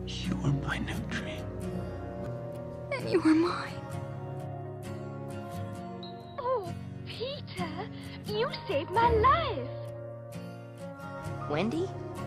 You're my new dream. And you are mine. Oh, Peter, you saved my life. Wendy?